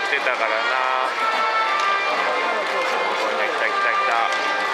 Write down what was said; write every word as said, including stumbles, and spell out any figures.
ってたからな。来た来た来た来た。